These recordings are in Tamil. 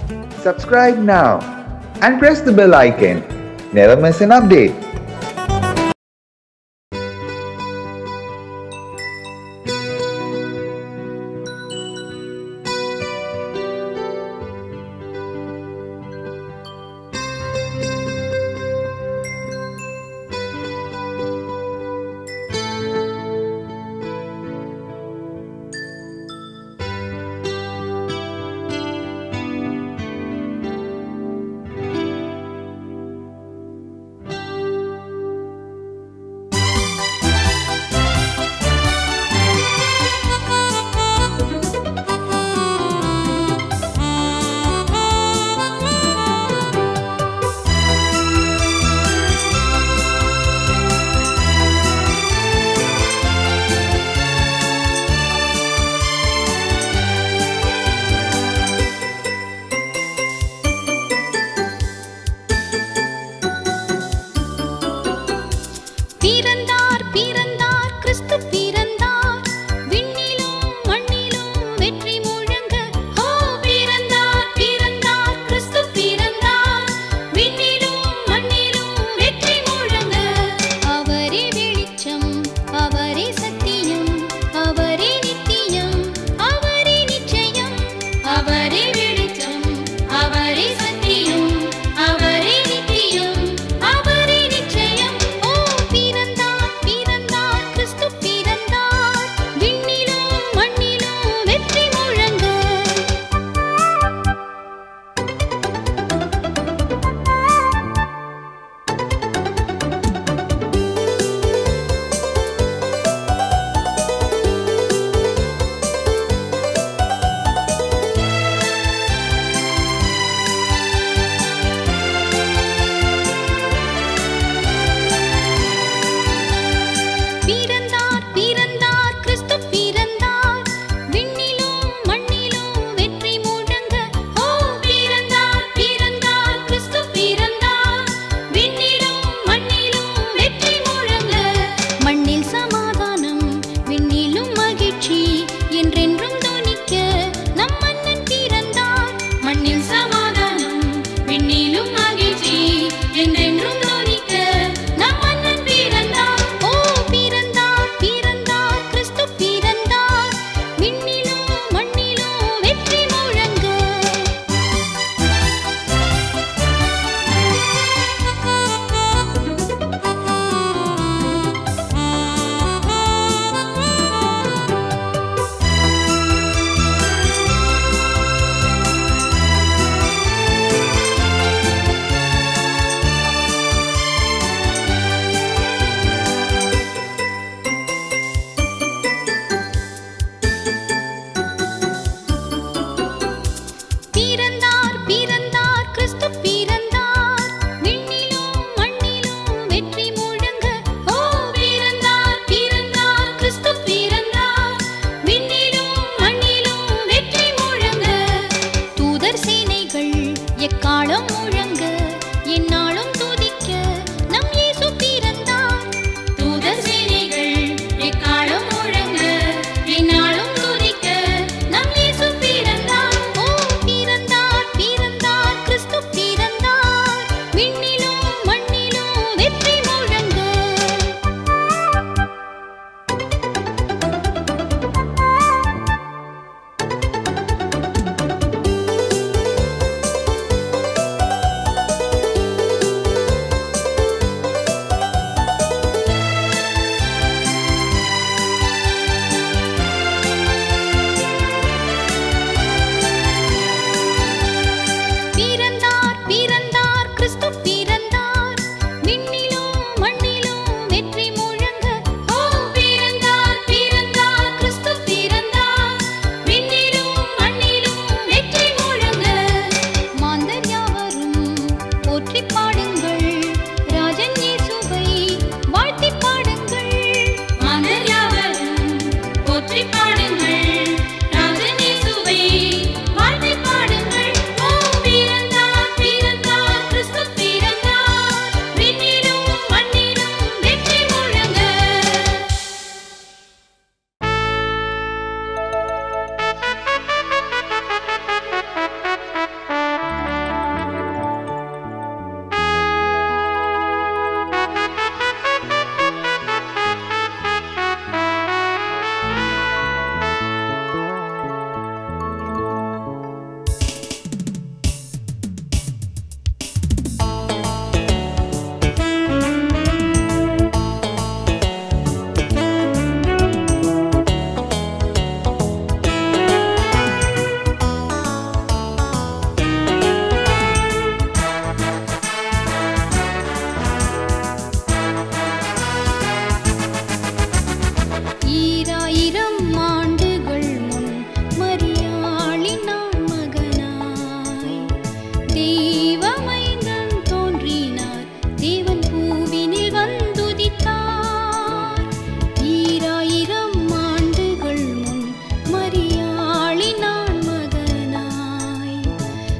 Subscribe now and press the bell icon. Never miss an update.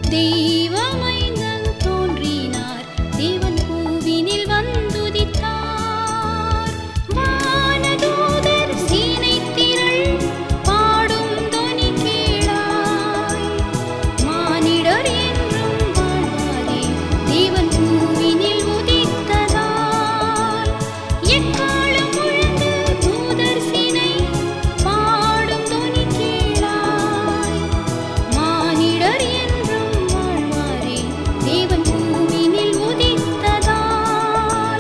தெய்வமைந்தன் தோன்றினார், தேவன் பூவினில் வந்துதித்தார். வானதூதர் சீனை திரள் பாடும் தொனி கேளாய், மானிடர் என்றும் வாழ்வாரே தேவன் பூவினில் உதித்ததால். எக்காலம் முழங்கு தூதர் சீனை பாடும் தொனி கேளாய், மானிடர் என்றும் வாழ்வாரே தேவன் பூவினில் உதித்ததால்.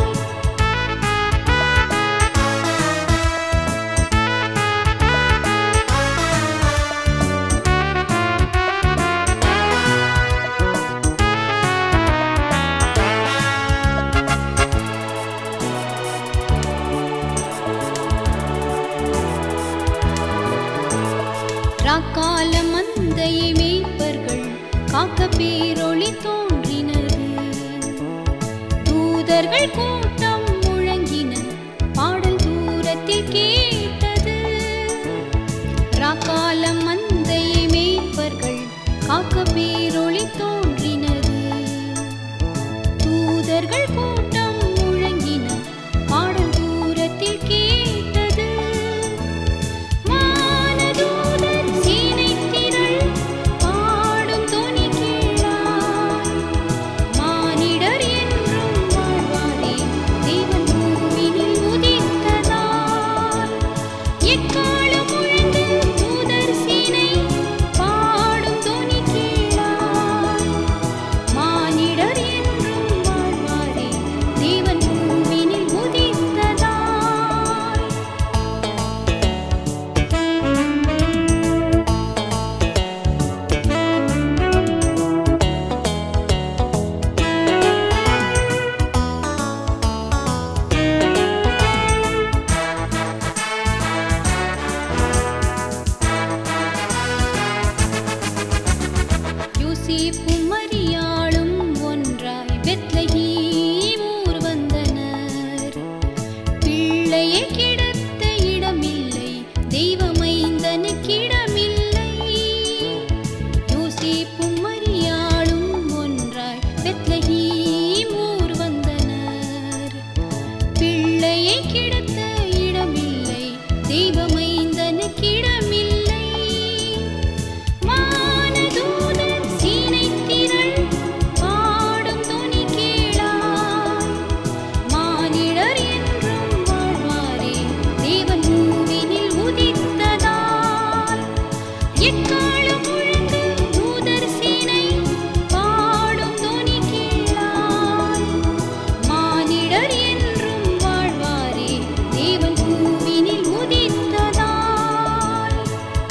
ராக்கால மந்தையை மேய்ப்பர்கள் காக்க பேரொளி தோன்றினது, தூதர்கள் கூட்டம் முழங்கின, பாடல் தூரத்தில் கேட்டது. ராக்கால மந்தையை மேய்ப்பர்கள் காக்க பேரொளி தோன்றினது, தூதர்கள் கூட்டம் முழங்கின, பாடல் தூரத்தில் கேட்டது. வானதூதர் சீனை திரள் பாடும் தொனி கேளாய், மானிடர் என்றும் வாழ்வாரே தேவன் பூவினில் உதித்ததால். எக்காலம் முழங்கு தூதர் சீனை பாடும் தொனி கேளாய், மானிடர் என்றும் வாழ்வாரே தேவன் பூவினில் உதித்ததால். யோசேப்பும் மரியாளும் ஒன்றாய் பெத்லகேம் ஊர் வந்தனர். பிள்ளையை கிடத்த இடமில்லை, தெய்வமைந்தனுக்கு இடமில்லை. யோசேப்பும் மரியாளும் ஒன்றாய் பெத்லகேம் ஊர் வந்தனர். பிள்ளையை கிடத்த இடமில்லை, தெய்வமைந்தனுக்கு இடமில்லை. வானதூதர் சீனை திரள் பாடும் தொனி கேளாய், மானிடர் என்றும் வாழ்வாரே தேவன் பூவினில் உதித்ததால். எக்காலம் முழங்கு தூதர் சீனை பாடும் தொனி கேளாய், மானிடர் என்றும் வாழ்வாரே தேவன் பூவினில் உதித்ததால்.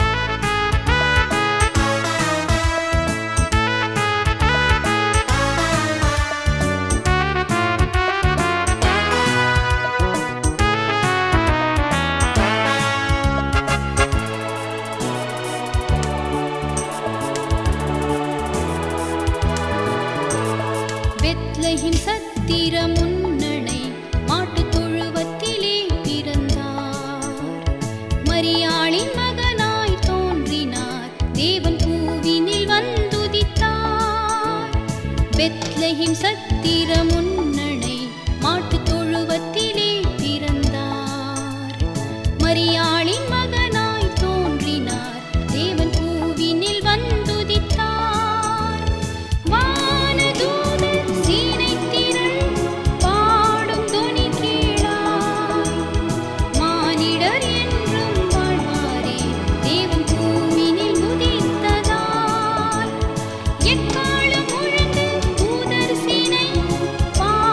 பெத்லகேம் சத்திர முன்னணை மாட்டுத் தொழுவத்திலே பிறந்தார், மரியாளின் மகனாய் தோன்றினார், தேவன் பூவினில் வந்துதித்தார். பெத்லகேம் சத்திர முன்னணை மாட்டுத் தொழுவத்திலே பிறந்தார், மரியாளின் மகனாய் தோன்றினார், தேவன் பூவினில் வந்துதித்தார். வானதூதர் சீனை திரள் பாடும் தொனி கேளாய், மானிடர் என்றும் வாழ்வாரே தேவன் பூவினில் உதித்ததால். எக்காலம் முழங்கு தூதர் சீனை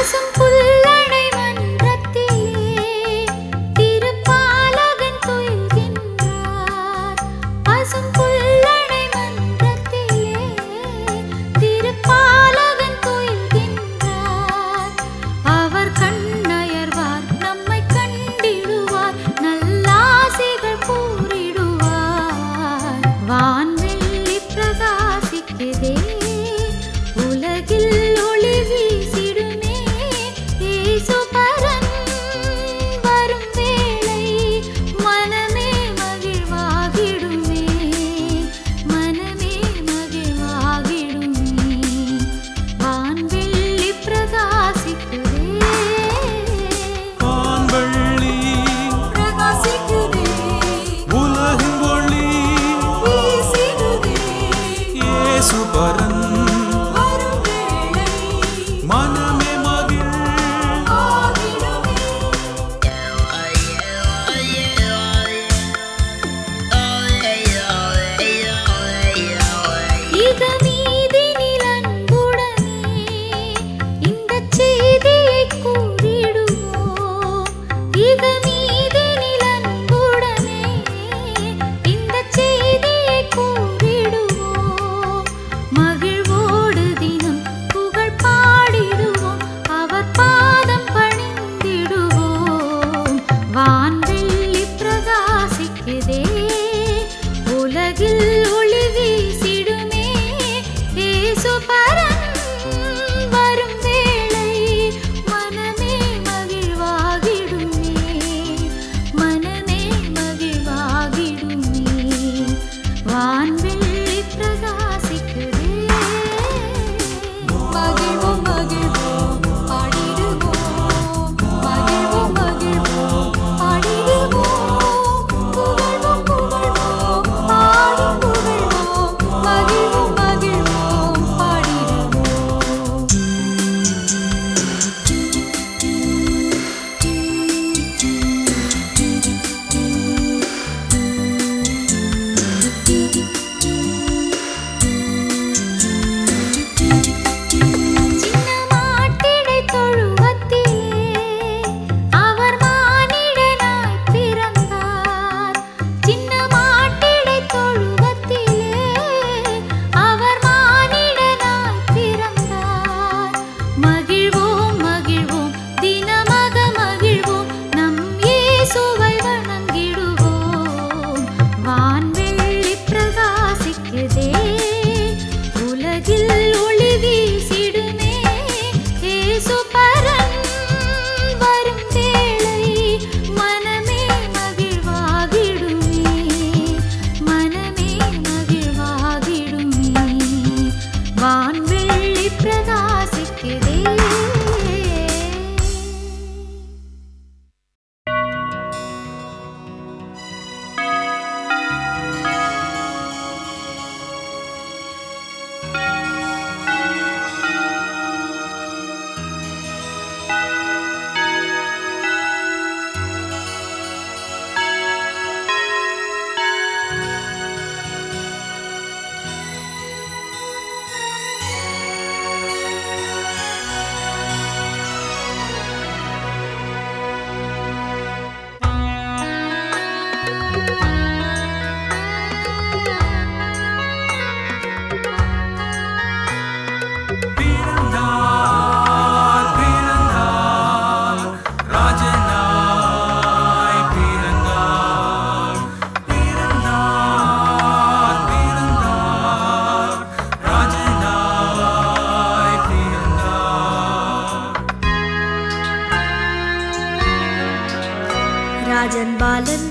ராஜன் பாலன்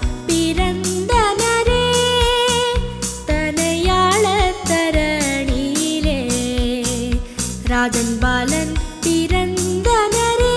பிறந்தனரே தனையாள தரணியிலே. ராஜன் பாலன் பிறந்தனரே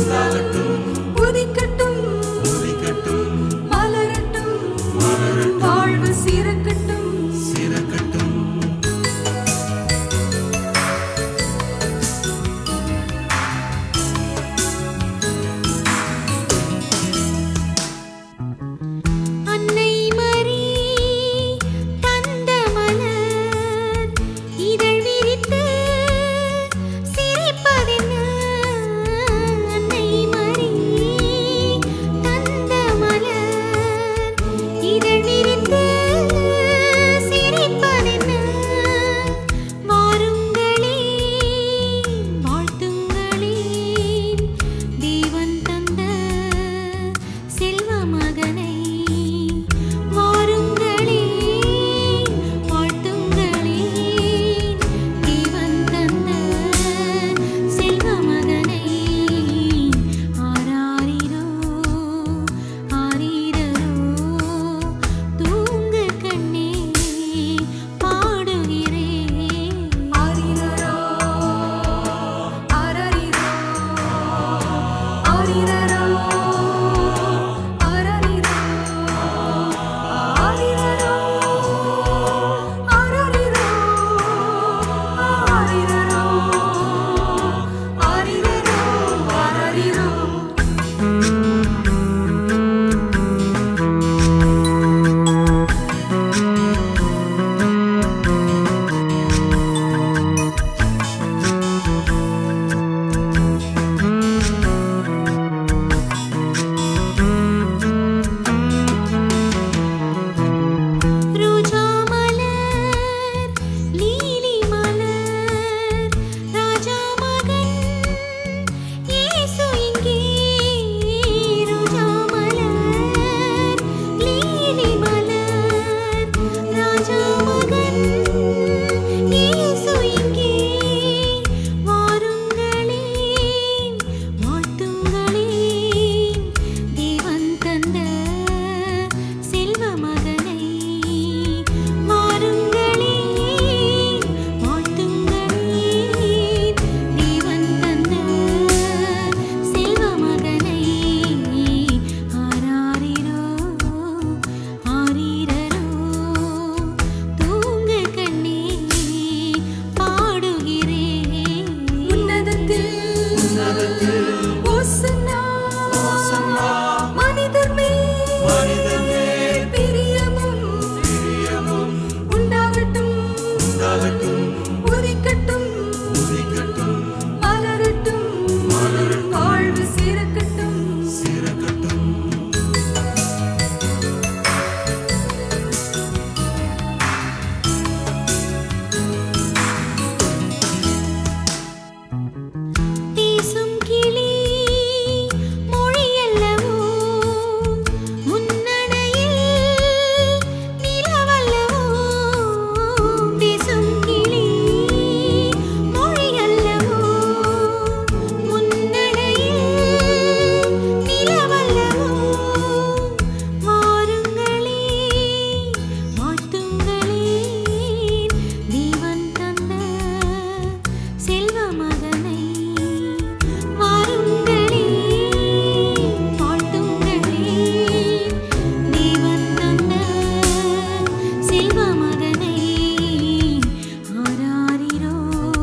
உதிக்கட்டும் மலரட்டும் வாழ்வு சிறக்கட்டும் அன்னை மரி தந்த மலர் இதழ் விரித்து சிரிப்பதென்ன அன்னை மரி தந்த மலர் இதழ் விரித்து சிரிப்பதென்ன வாருங்களே வாழ்த்துங்களே தேவன் தந்த செல்வ மகனை வாருங்களே வாழ்த்துங்களே தேவன் தந்த செல்வ மகனை ஆராரிரோ ஆரீரரோ தூங்கு கண்ணே பாடுகிறேன் ஆரிரரோ ஆரரிரோ ஆரிரரோ ஆரரிரோ ஆரிரரோ ஆரரிரோ ஆரிரரோ ஆரிரரோ ஆரரிரோ ரோஜா மலர் லீலி மலர் ராஜா மகன் இயேசு இங்கே ரோஜா மலர் லீலி மலர் ராஜா மகன் இயேசு இங்கே வாருங்களே வாழ்த்துங்களே தேவன் தந்த செல்வ மகனை வாருங்களே வாழ்த்துங்களே தேவன் தந்த செல்வ மகனை ஆராரிரோ ஆரீரரோ தூங்கு கண்ணே பாடுகிறேன் உன்னதத்தில் ஓசன்னா மனிதர் மேல் பிரியமும் உண்டாகட்டும் உதிக்கட்டும் மலரட்டும் வாழ்வு சிறக்கட்டும் பேசும் கிளி மொழியல்லவோ முன்னணையில் நிலவல்லவோ பேசும் கிளி மொழியல்லவோ முன்னணையில் நிலவல்லவோ வாருங்களே வாழ்த்துங்களே தேவன் தந்த செல்வ மகனை வாருங்களே வாழ்த்துங்களே தேவன் தந்த செல்வ மகனை ஆராரிரோ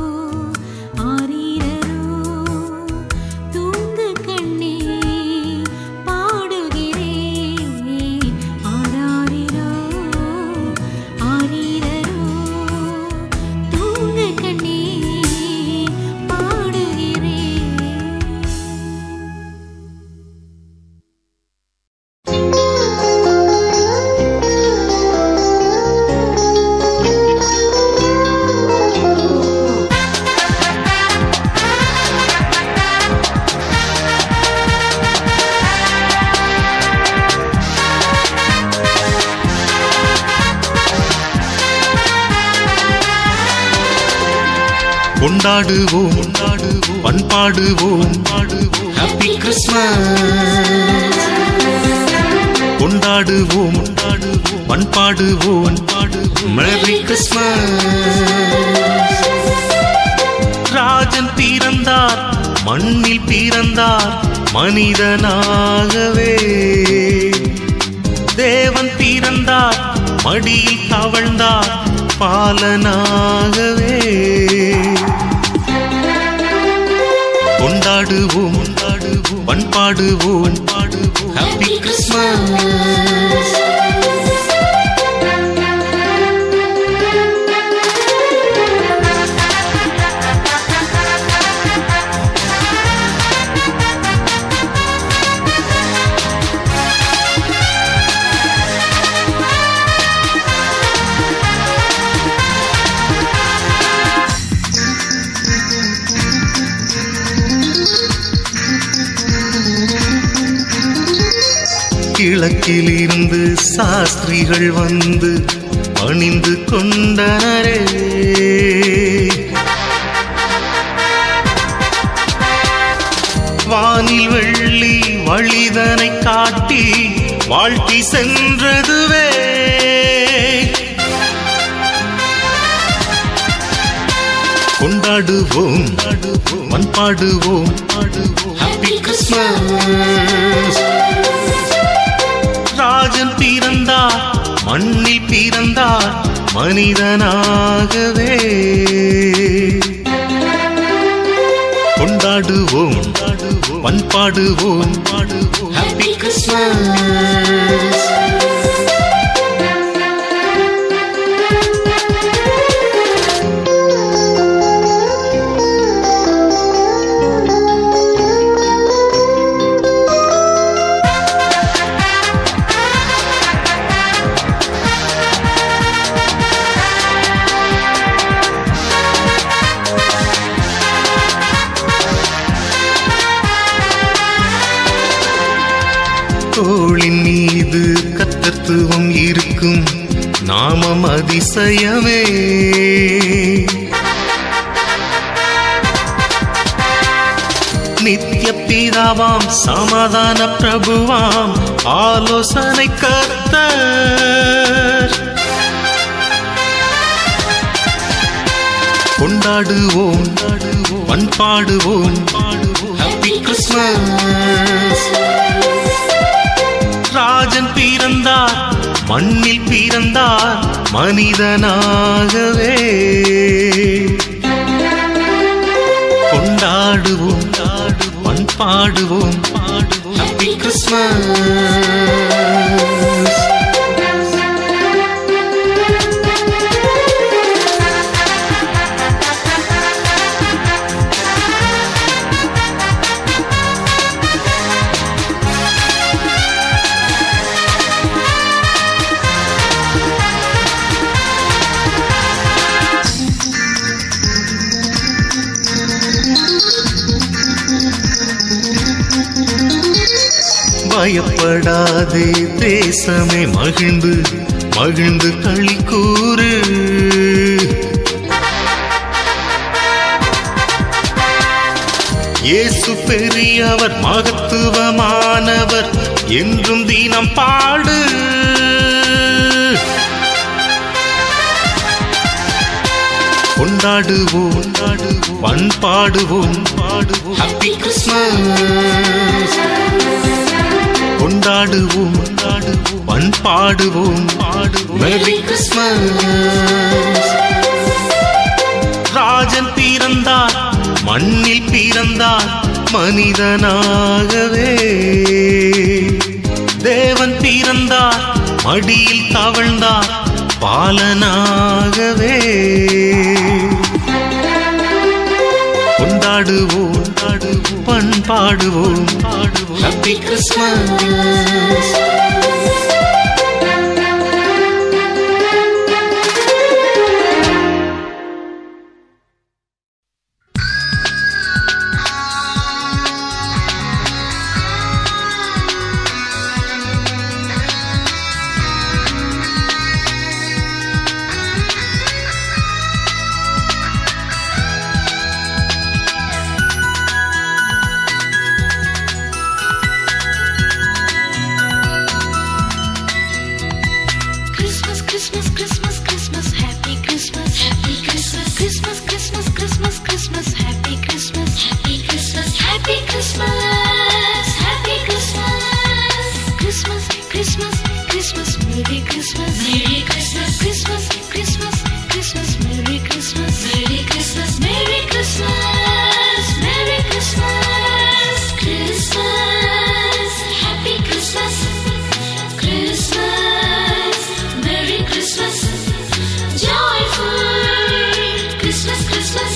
ஆரீரரோ தூங்கு கண்ணே பாடுகிறேன் ஆராரிரோ ஆரீரரோ தூங்கு கண்ணே பாடுகிறேன் கொண்டாடுவோம் பண்பாடுவோம் ஹாப்பி கிறிஸ்மஸ் கொண்டாடுவோம் பண்பாடுவோம் மேரி கிறிஸ்மஸ் ராஜன் பிறந்தார் மண்ணில் பிறந்தார் மனிதனாகவே. தேவன் பிறந்தார் மடியில் தவழ்ந்தார் பாலனாகவே. கொண்டாடுவோம் பண்பாடுவோம் ஹாப்பி கிறிஸ்மஸ். கிழக்கிலிருந்து சாஸ்திரிகள் வந்து பணிந்து கொண்டனரே. வானில் வெள்ளி வழிதனை காட்டி வாழ்த்தி சென்றதுவே. கொண்டாடுவோம் பண்பாடுவோம் ஹாப்பி கிறிஸ்மஸ். ராஜன் பிறந்தார் மண்ணில் பிறந்தார் மனிதனாகவே. கொண்டாடுவோம் பண்பாடுவோம் ஹாப்பி கிறிஸ்மஸ். தோளின் மீது கர்த்தத்துவம் இருக்கும் நாமம் அதிசயமே. நித்திய பிதாவாம் சமாதான பிரபுவாம் ஆலோசனை கர்த்தர். கொண்டாடுவோம் பண்பாடுவோம் ஹாப்பி கிறிஸ்மஸ். ராஜன் பிறந்தார் மண்ணில் பிறந்தார் மனிதனாகவே. கொண்டாடுவோம் பண்பாடுவோம் ஹாப்பி கிறிஸ்மஸ். பயப்படாதே தேசமே மகிழ்ந்து மகிழ்ந்து களி கூறு. இயேசு பெரியவர் மகத்துவமானவர் என்றும் தினம் பாடு. கொண்டாடுவோம் பண்பாடுவோம் ஹாப்பி கிறிஸ்மஸ். கொண்டாடுவோம் பண்பாடுவோம் மேரி கிறிஸ்மஸ். ராஜன் பிறந்தார் மண்ணில் பிறந்தார் மனிதனாகவே. தேவன் பிறந்தார் மடியில் தவழ்ந்தார் பாலனாகவே. கொண்டாடுவோம் பண்பாடுவோம் happy Christmas. Christmas, Christmas, Merry Christmas, Merry Christmas, Christmas, Christmas, Christmas, Merry Christmas, Merry Christmas, Merry Christmas, Merry Christmas, Christmas, Happy Christmas, Christmas, Merry Christmas, joyful Christmas, Christmas.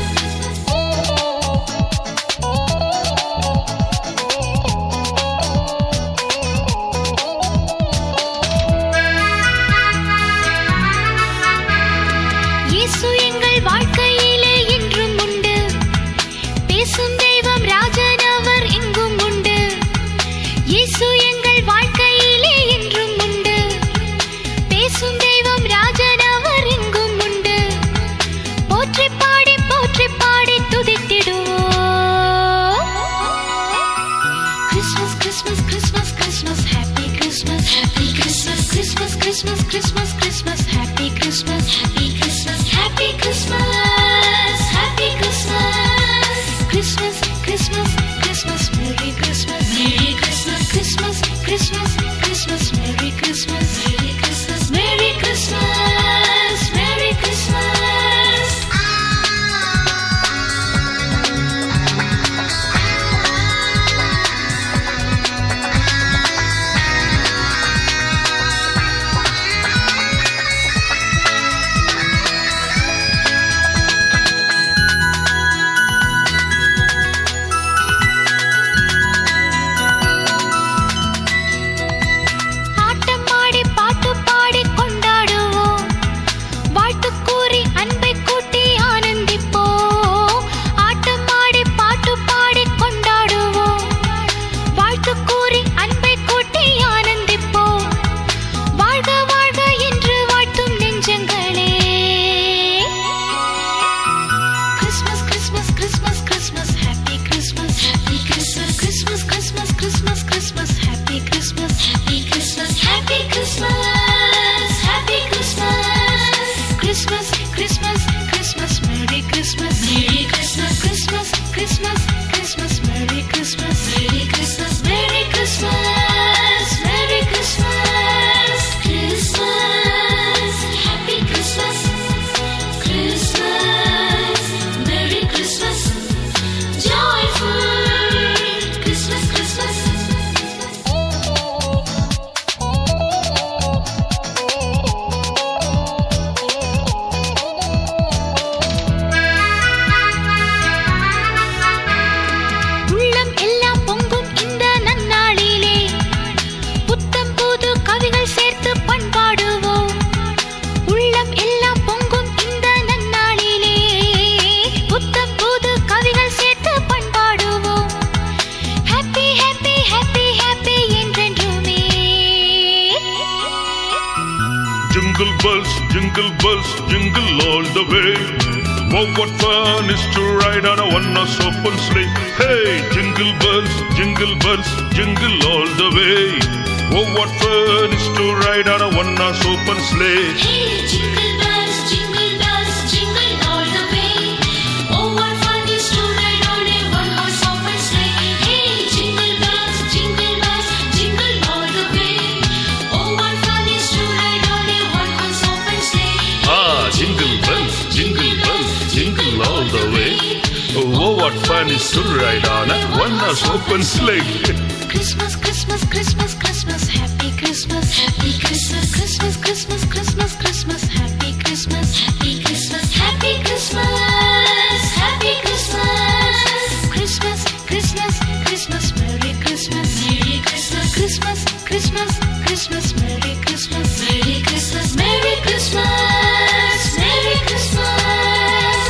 இயேசு எங்கள் வாழ்க்கையிலே என்றும் உண்டு. பேசும் தெய்வம் ராஜன் அவர் எங்கும் உண்டு. இயேசு எங்கள் வாழ்க்கையிலே என்றும் உண்டு. பேசும் தெய்வம் ராஜன் அவர் எங்கும் உண்டு. போற்றி பாடி துதித்திடுவோம். Christmas Christmas Christmas Christmas happy Christmas happy Christmas Christmas Christmas Christmas Christmas happy Christmas happy Christmas happy Christmas happy Christmas Christmas Christmas Christmas merry Christmas merry Christmas Christmas Christmas Christmas merry Christmas merry Christmas merry Christmas merry Christmas. Jingle bells, jingle all the way. Oh, what fun is to ride on a one-horse open sleigh. Hey, jingle bells, jingle all the way. Oh, what fun is to ride on a one-horse open sleigh. Hey, jingle bells, jingle all the way. Oh, what fun is to ride on a one-horse open sleigh. Hey, jingle bells, jingle all the way. Oh, what fun is to ride on a one-horse open sleigh. Ah, jingle bells, jingle all the way. Oh, what fun is to ride on a one-horse open sleigh. Christmas, Christmas, Christmas, Christmas, Happy Christmas, Happy Christmas, Christmas, Christmas, Christmas, Christmas, Happy Christmas, Happy Christmas, Happy Christmas, Happy Christmas, Christmas, Christmas, Christmas, Merry Christmas, Merry Christmas, Christmas, Christmas, Christmas, Merry Christmas, Merry Christmas, Merry Christmas, Merry Christmas.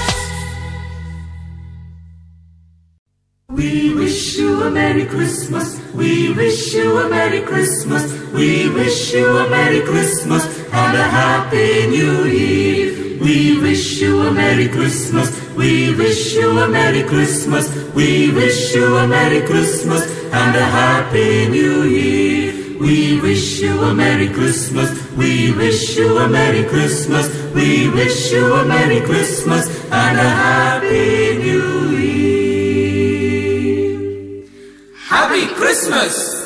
We wish you a Merry Christmas. We wish you a Merry Christmas. We wish you a Merry Christmas and a Happy New Year. We wish you a Merry Christmas. We wish you a Merry Christmas. We wish you a Merry Christmas and a Happy New Year. We wish you a Merry Christmas. We wish you a Merry Christmas. We wish you a Merry Christmas and a Happy New Year. Happy Christmas!